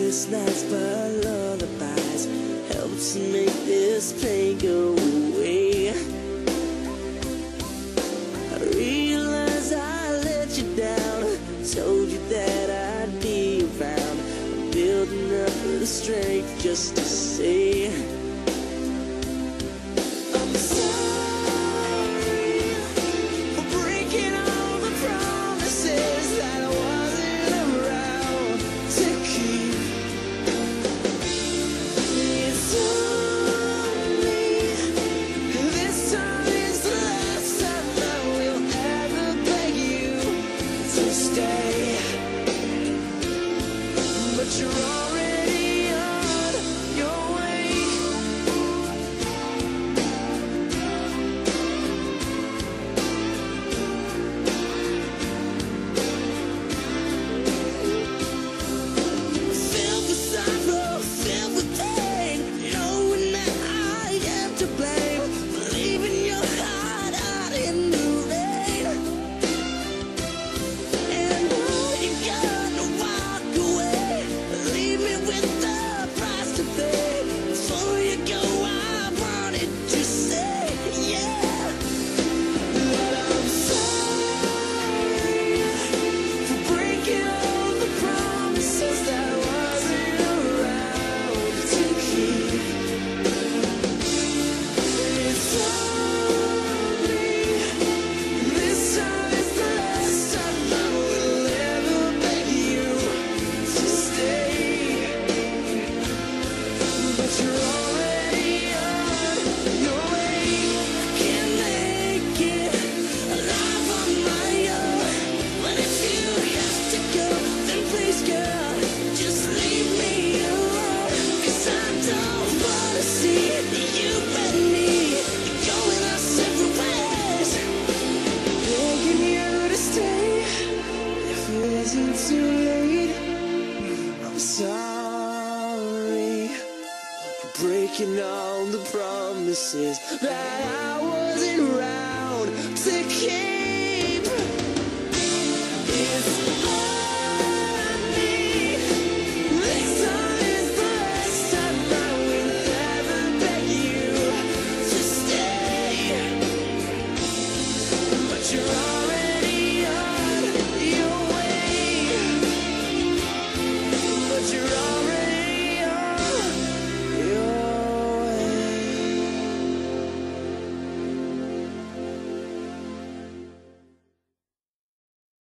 Restless nights by lullabies helps make this pain go away. I realize I let you down, told you that I'd be around. I'm building up the strength just to say I'm sorry for breaking all the promises that I wasn't around to keep. It's only this time is the last time I will ever beg you to stay. But you're already on your way. Filled with sorrow, filled with pain, knowing that I am to blame, leaving your heart out in the rain. And now you're gonna walk away, leave me with the price to pay. Before you go, I wanted to say, yeah, that I'm sorry for breaking all the promises that I wasn't around to keep. It's only this time is the last time I will ever beg you to stay. But you're already on your way. Can't make it alive on my own. But if you have to go, then please, girl, just leave me alone. 'Cause I don't wanna see you and me going our separate ways. Begging you to stay if it isn't too late. I'm sorry for breaking all the promises that I wasn't around to keep.